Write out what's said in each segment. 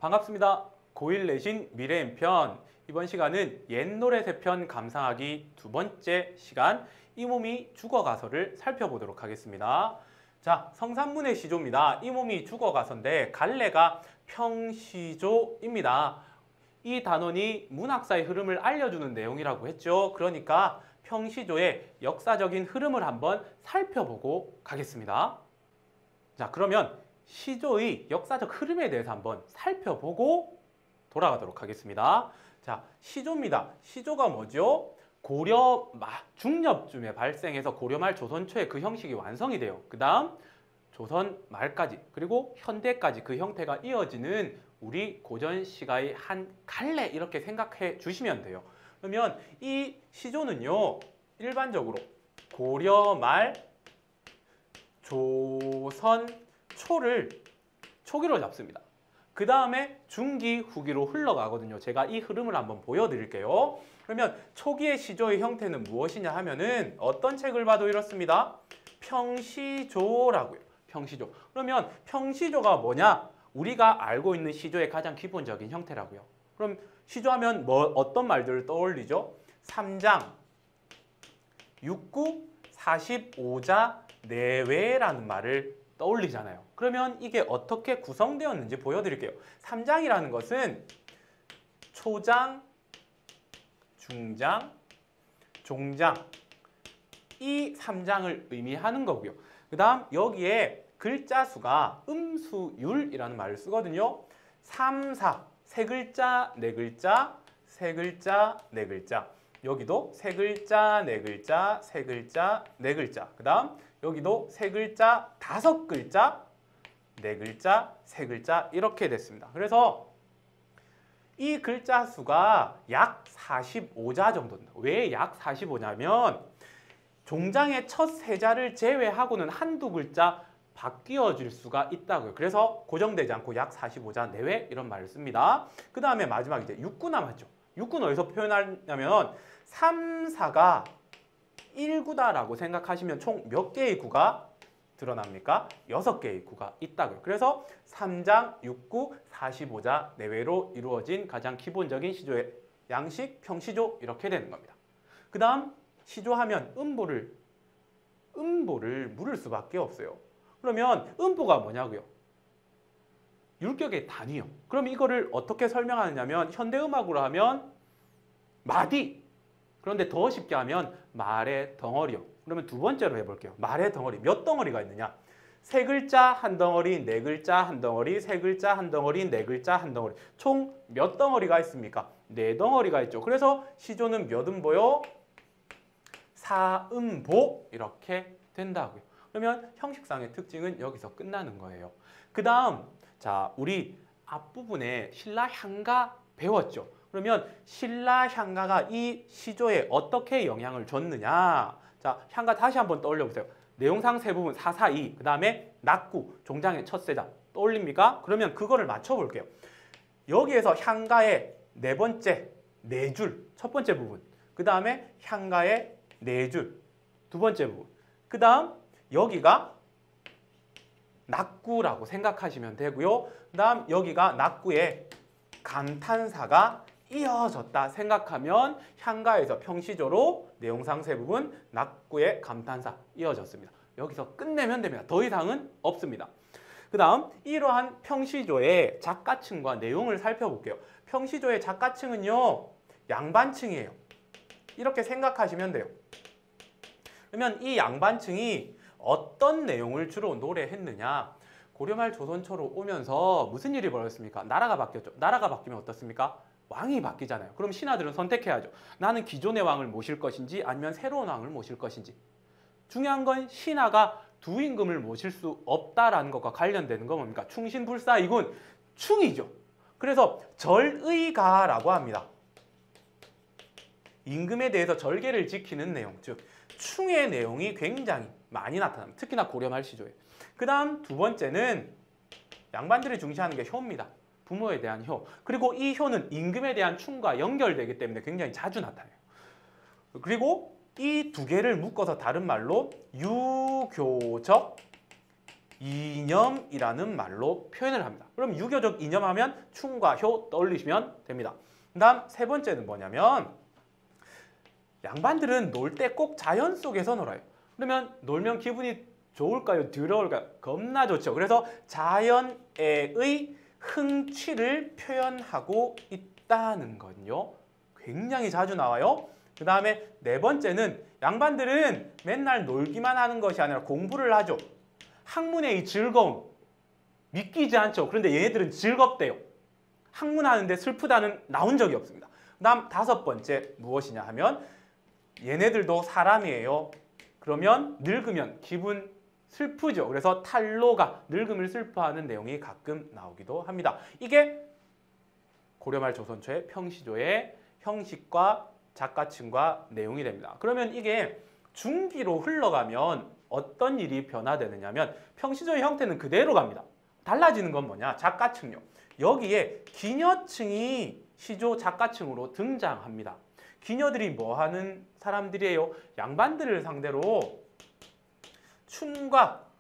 반갑습니다. 고1 내신 미래인편. 이번 시간은 옛노래 세편 감상하기 두 번째 시간 이 몸이 죽어가서를 살펴보도록 하겠습니다. 자, 성산문의 시조입니다. 이 몸이 죽어가서인데 갈래가 평시조입니다. 이 단원이 문학사의 흐름을 알려주는 내용이라고 했죠. 그러니까 평시조의 역사적인 흐름을 한번 살펴보고 가겠습니다. 자, 그러면 시조의 역사적 흐름에 대해서 한번 살펴보고 돌아가도록 하겠습니다. 자, 시조입니다. 시조가 뭐죠? 고려 중엽쯤에 발생해서 고려 말 조선 초에 그 형식이 완성이 돼요. 그 다음 조선 말까지 그리고 현대까지 그 형태가 이어지는 우리 고전 시가의 한 갈래 이렇게 생각해 주시면 돼요. 그러면 이 시조는요, 일반적으로 고려 말 조선 초를 초기로 잡습니다. 그 다음에 중기, 후기로 흘러가거든요. 제가 이 흐름을 한번 보여드릴게요. 그러면 초기의 시조의 형태는 무엇이냐 하면은 어떤 책을 봐도 이렇습니다. 평시조라고요. 평시조. 그러면 평시조가 뭐냐? 우리가 알고 있는 시조의 가장 기본적인 형태라고요. 그럼 시조하면 어떤 말들을 떠올리죠? 3장, 6구, 45자, 내외라는 말을 떠올리잖아요. 그러면 이게 어떻게 구성되었는지 보여드릴게요. 3장이라는 것은 초장, 중장, 종장 이 3장을 의미하는 거고요. 그 다음 여기에 글자 수가 음수율이라는 말을 쓰거든요. 3, 4, 세 글자, 네 글자, 세 글자, 네 글자. 여기도 세 글자, 네 글자, 세 글자, 네 글자. 그 다음 여기도 세 글자, 다섯 글자, 네 글자, 세 글자 이렇게 됐습니다. 그래서 이 글자 수가 약 45자 정도 된다. 왜 약 45냐면 종장의 첫 세자를 제외하고는 한두 글자 바뀌어질 수가 있다고요. 그래서 고정되지 않고 약 45자 내외 이런 말을 씁니다. 그 다음에 마지막 이제 6구 남았죠. 6구는 어디서 표현하냐면 3, 4가 1구다라고 생각하시면 총 몇 개의 구가 드러납니까? 6개의 구가 있다고요. 그래서 3장, 6구, 45자 내외로 이루어진 가장 기본적인 시조의 양식, 평시조 이렇게 되는 겁니다. 그 다음 시조하면 음보를 물을 수밖에 없어요. 그러면 음보가 뭐냐고요? 율격의 단위요. 그럼 이거를 어떻게 설명하느냐면 현대음악으로 하면 마디. 그런데 더 쉽게 하면 말의 덩어리요. 그러면 두 번째로 해볼게요. 말의 덩어리. 몇 덩어리가 있느냐? 세 글자 한 덩어리, 네 글자 한 덩어리, 세 글자 한 덩어리, 네 글자 한 덩어리. 총 몇 덩어리가 있습니까? 네 덩어리가 있죠. 그래서 시조는 몇 음보요? 4음보 이렇게 된다고요. 그러면 형식상의 특징은 여기서 끝나는 거예요. 그 다음 자, 우리 앞부분에 신라 향가 배웠죠. 그러면 신라 향가가 이 시조에 어떻게 영향을 줬느냐? 자, 향가 다시 한번 떠올려 보세요. 내용상 세 부분 4, 4, 2, 그 다음에 낙구, 종장의 첫 세자 떠올립니까? 그러면 그거를 맞춰 볼게요. 여기에서 향가의 네 번째 네 줄, 첫 번째 부분. 그 다음에 향가의 네 줄, 두 번째 부분. 그 다음 여기가 낙구라고 생각하시면 되고요. 그 다음 여기가 낙구의 감탄사가 이어졌다 생각하면 향가에서 평시조로 내용상 세 부분 낙구의 감탄사 이어졌습니다. 여기서 끝내면 됩니다. 더 이상은 없습니다. 그 다음 이러한 평시조의 작가층과 내용을 살펴볼게요. 평시조의 작가층은요, 양반층이에요. 이렇게 생각하시면 돼요. 그러면 이 양반층이 어떤 내용을 주로 노래했느냐? 고려말 조선초로 오면서 무슨 일이 벌어졌습니까? 나라가 바뀌었죠. 나라가 바뀌면 어떻습니까? 왕이 바뀌잖아요. 그럼 신하들은 선택해야죠. 나는 기존의 왕을 모실 것인지 아니면 새로운 왕을 모실 것인지. 중요한 건 신하가 두 임금을 모실 수 없다라는 것과 관련되는 건 뭡니까? 충신불사이군 충이죠. 그래서 절의가라고 합니다. 임금에 대해서 절개를 지키는 내용, 즉 충의 내용이 굉장히 많이 나타납니다. 특히나 고려말 시조에. 그 다음 두 번째는 양반들이 중시하는 게 효입니다. 부모에 대한 효. 그리고 이 효는 임금에 대한 충과 연결되기 때문에 굉장히 자주 나타나요. 그리고 이 두 개를 묶어서 다른 말로 유교적 이념이라는 말로 표현을 합니다. 그럼 유교적 이념하면 충과 효 떠올리시면 됩니다. 그 다음 세 번째는 뭐냐면 양반들은 놀 때 꼭 자연 속에서 놀아요. 그러면 놀면 기분이 좋을까요? 더러울까요? 겁나 좋죠. 그래서 자연의 흥취를 표현하고 있다는 건요. 굉장히 자주 나와요. 그 다음에 네 번째는 양반들은 맨날 놀기만 하는 것이 아니라 공부를 하죠. 학문의 이 즐거움 믿기지 않죠. 그런데 얘네들은 즐겁대요. 학문하는데 슬프다는 나온 적이 없습니다. 그 다음 다섯 번째 무엇이냐 하면 얘네들도 사람이에요. 그러면 늙으면 기분 슬프죠. 그래서 탈로가 늙음을 슬퍼하는 내용이 가끔 나오기도 합니다. 이게 고려말 조선초의 평시조의 형식과 작가층과 내용이 됩니다. 그러면 이게 중기로 흘러가면 어떤 일이 변화되느냐면 평시조의 형태는 그대로 갑니다. 달라지는 건 뭐냐? 작가층요. 여기에 기녀층이 시조 작가층으로 등장합니다. 기녀들이 뭐 하는 사람들이에요? 양반들을 상대로 춤과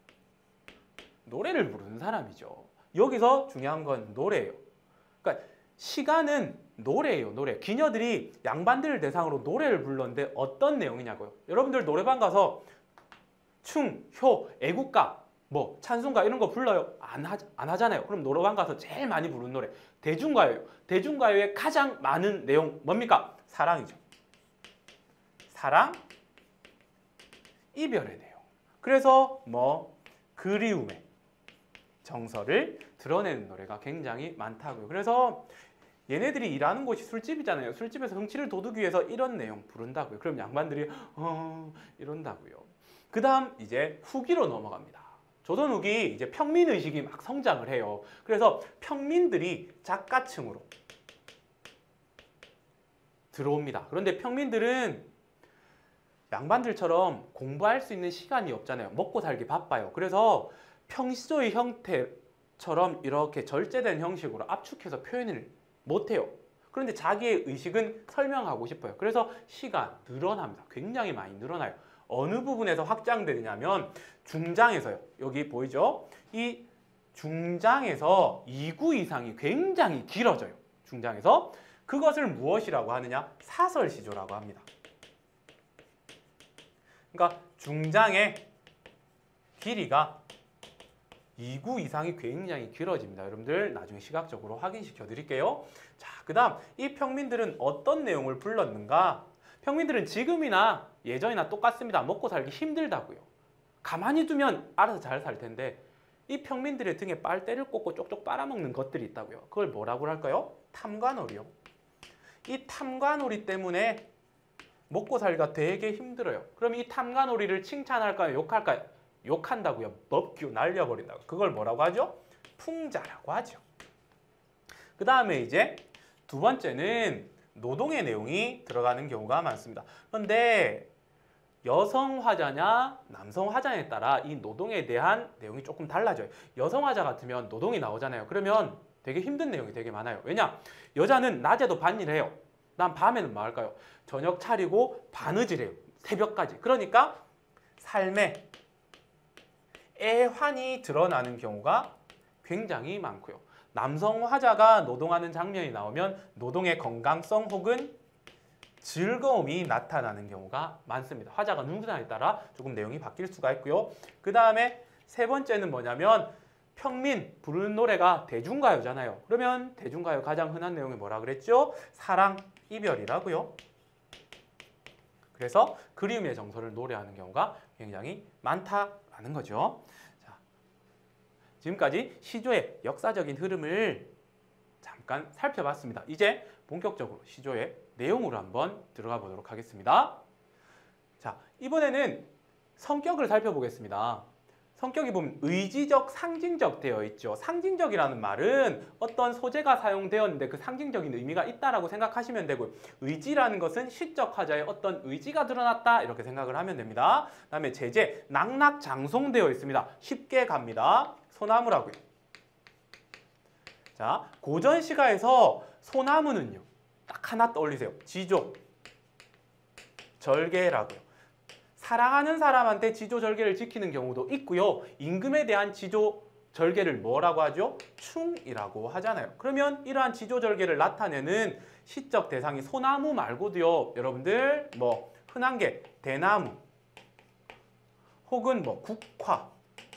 노래를 부르는 사람이죠. 여기서 중요한 건 노래예요. 그러니까 시간은 노래예요. 노래. 기녀들이 양반들을 대상으로 노래를 불렀는데 어떤 내용이냐고요. 여러분들 노래방 가서 충, 효, 애국가, 뭐 찬송가 이런 거 불러요? 안 하잖아요. 그럼 노래방 가서 제일 많이 부르는 노래 대중가요예요. 대중가요의 가장 많은 내용 뭡니까? 사랑이죠. 사랑, 이별의 내용. 그래서 뭐 그리움의 정서를 드러내는 노래가 굉장히 많다고요. 그래서 얘네들이 일하는 곳이 술집이잖아요. 술집에서 흥취를 돋우기 위해서 이런 내용 부른다고요. 그럼 양반들이 이런다고요. 그 다음 이제 후기로 넘어갑니다. 조선 후기 이제 평민의식이 막 성장을 해요. 그래서 평민들이 작가층으로 들어옵니다. 그런데 평민들은 양반들처럼 공부할 수 있는 시간이 없잖아요. 먹고 살기 바빠요. 그래서 평시조의 형태처럼 이렇게 절제된 형식으로 압축해서 표현을 못해요. 그런데 자기의 의식은 설명하고 싶어요. 그래서 시가 늘어납니다. 굉장히 많이 늘어나요. 어느 부분에서 확장되느냐면 중장에서요. 여기 보이죠? 이 중장에서 2구 이상이 굉장히 길어져요. 중장에서. 그것을 무엇이라고 하느냐? 사설시조라고 합니다. 그러니까 중장의 길이가 2구 이상이 굉장히 길어집니다. 여러분들 나중에 시각적으로 확인시켜 드릴게요. 자, 그 다음 이 평민들은 어떤 내용을 불렀는가? 평민들은 지금이나 예전이나 똑같습니다. 먹고 살기 힘들다고요. 가만히 두면 알아서 잘 살 텐데 이 평민들의 등에 빨대를 꽂고 쪽쪽 빨아먹는 것들이 있다고요. 그걸 뭐라고 할까요? 탐관오리요. 이 탐관오리 때문에 먹고 살기가 되게 힘들어요. 그럼 이 탐관오리를 칭찬할까요? 욕할까요? 욕한다고요. 법규 날려버린다고. 그걸 뭐라고 하죠? 풍자라고 하죠. 그 다음에 이제 두 번째는 노동의 내용이 들어가는 경우가 많습니다. 그런데 여성 화자냐 남성 화자에 따라 이 노동에 대한 내용이 조금 달라져요. 여성 화자 같으면 노동이 나오잖아요. 그러면 되게 힘든 내용이 되게 많아요. 왜냐? 여자는 낮에도 밭일해요. 난 밤에는 뭐 할까요? 저녁 차리고 바느질해요. 새벽까지. 그러니까 삶에 애환이 드러나는 경우가 굉장히 많고요. 남성 화자가 노동하는 장면이 나오면 노동의 건강성 혹은 즐거움이 나타나는 경우가 많습니다. 화자가 누구냐에 따라 조금 내용이 바뀔 수가 있고요. 그 다음에 세 번째는 뭐냐면 평민 부르는 노래가 대중가요잖아요. 그러면 대중가요 가장 흔한 내용이 뭐라 그랬죠? 사랑, 이별이라고요. 그래서 그리움의 정서를 노래하는 경우가 굉장히 많다라는 거죠. 자, 지금까지 시조의 역사적인 흐름을 잠깐 살펴봤습니다. 이제 본격적으로 시조의 내용으로 한번 들어가 보도록 하겠습니다. 자, 이번에는 성격을 살펴보겠습니다. 성격이 보면 의지적, 상징적 되어 있죠. 상징적이라는 말은 어떤 소재가 사용되었는데 그 상징적인 의미가 있다라고 생각하시면 되고요. 의지라는 것은 시적 화자의 어떤 의지가 드러났다 이렇게 생각을 하면 됩니다. 그 다음에 제재, 낙낙장송되어 있습니다. 쉽게 갑니다. 소나무라고요. 자, 고전 시가에서 소나무는요. 딱 하나 떠올리세요. 지조, 절개라고요. 사랑하는 사람한테 지조절개를 지키는 경우도 있고요. 임금에 대한 지조절개를 뭐라고 하죠? 충이라고 하잖아요. 그러면 이러한 지조절개를 나타내는 시적 대상이 소나무 말고도요. 여러분들 뭐 흔한 게 대나무 혹은 뭐 국화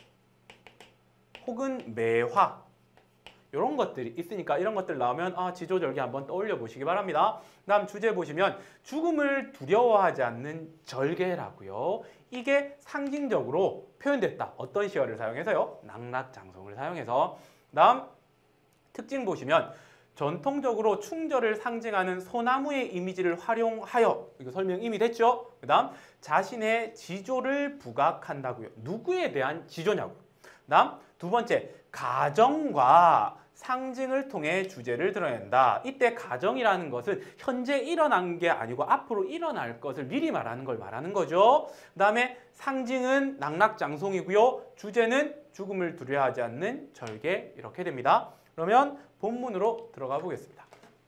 혹은 매화 이런 것들이 있으니까 이런 것들 나오면 지조절개 한번 떠올려 보시기 바랍니다. 다음 주제 보시면 죽음을 두려워하지 않는 절개라고요. 이게 상징적으로 표현됐다. 어떤 시어를 사용해서요? 낙락장송을 사용해서. 다음 특징 보시면 전통적으로 충절을 상징하는 소나무의 이미지를 활용하여 이거 설명 이미 됐죠? 그 다음 자신의 지조를 부각한다고요. 누구에 대한 지조냐고요. 그 다음 두 번째 가정과 상징을 통해 주제를 드러낸다. 이때 가정이라는 것은 현재 일어난 게 아니고 앞으로 일어날 것을 미리 말하는 걸 말하는 거죠. 그 다음에 상징은 낙락장송이고요. 주제는 죽음을 두려워하지 않는 절개 이렇게 됩니다. 그러면 본문으로 들어가 보겠습니다.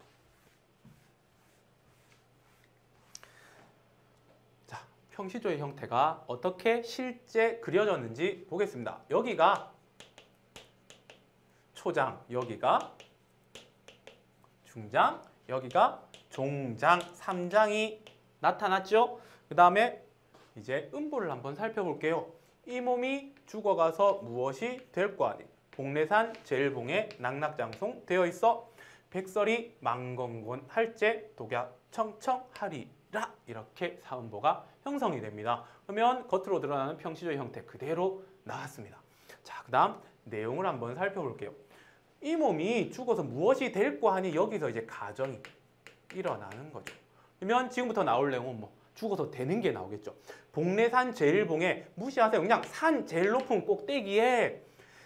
자, 평시조의 형태가 어떻게 실제 그려졌는지 보겠습니다. 여기가 초장, 여기가 중장, 여기가 종장, 3장이 나타났죠? 그 다음에 이제 음보를 한번 살펴볼게요. 이 몸이 죽어가서 무엇이 될 거 아니? 복례산 제일봉에 낙락장송 되어 있어 백설이 망건곤 할제 독야 청청하리라 이렇게 사음보가 형성이 됩니다. 그러면 겉으로 드러나는 평시조의 형태 그대로 나왔습니다. 자, 그 다음 내용을 한번 살펴볼게요. 이 몸이 죽어서 무엇이 될 거 하니 여기서 이제 가정이 일어나는 거죠. 그러면 지금부터 나올 내용은 뭐 죽어서 되는 게 나오겠죠. 복례산 제일봉에 무시하세요. 그냥 산 제일 높은 꼭대기에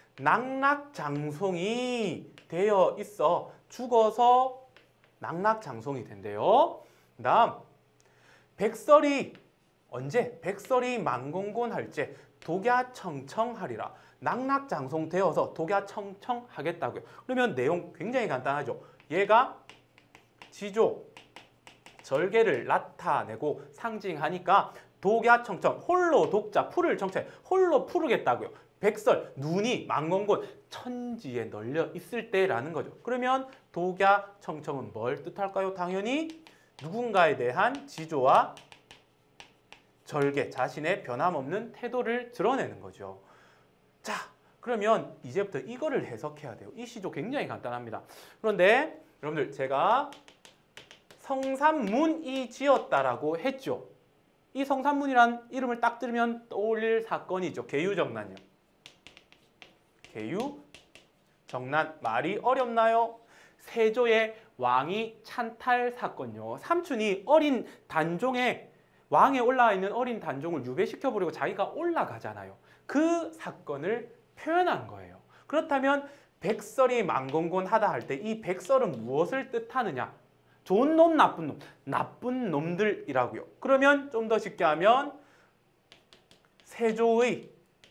낙락장송이 되어 있어 죽어서 낙락장송이 된대요. 그 다음 백설이 언제? 백설이 망건곤 할제 독야청청하리라. 낙락장송 되어서 독야청청하겠다고요. 그러면 내용 굉장히 간단하죠. 얘가 지조, 절개를 나타내고 상징하니까 독야청청, 홀로 독자, 풀을 청청, 홀로 풀으겠다고요. 백설, 눈이 망건곤, 천지에 널려 있을 때라는 거죠. 그러면 독야청청은 뭘 뜻할까요? 당연히 누군가에 대한 지조와 절개, 자신의 변함없는 태도를 드러내는 거죠. 자, 그러면 이제부터 이거를 해석해야 돼요. 이 시조 굉장히 간단합니다. 그런데 여러분들 제가 성산문이 지었다라고 했죠. 이 성산문이란 이름을 딱 들으면 떠올릴 사건이 있죠. 계유정난이요. 계유정난 말이 어렵나요? 세조의 왕이 찬탈 사건요. 삼촌이 어린 단종에 왕에 올라와 있는 어린 단종을 유배시켜버리고 자기가 올라가잖아요. 그 사건을 표현한 거예요. 그렇다면 백설이 망건곤 하다 할 때 이 백설은 무엇을 뜻하느냐? 좋은 놈, 나쁜 놈, 나쁜 놈들이라고요. 그러면 좀 더 쉽게 하면 세조의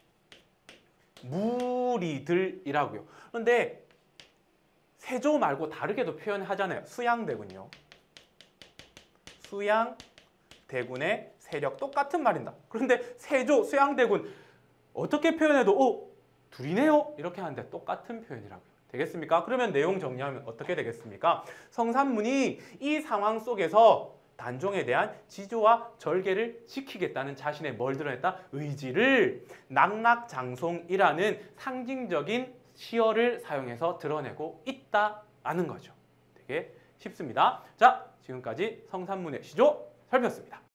무리들이라고요. 그런데 세조 말고 다르게도 표현하잖아요. 수양대군요. 수양대군의 세력 똑같은 말입니다. 그런데 세조, 수양대군 어떻게 표현해도 둘이네요? 이렇게 하는데 똑같은 표현이라고요. 되겠습니까? 그러면 내용 정리하면 어떻게 되겠습니까? 성산문이 이 상황 속에서 단종에 대한 지조와 절개를 지키겠다는 자신의 뭘 드러냈다? 의지를 낙락장송이라는 상징적인 시어를 사용해서 드러내고 있다라는 거죠. 되게 쉽습니다. 자, 지금까지 성산문의 시조 살펴봤습니다.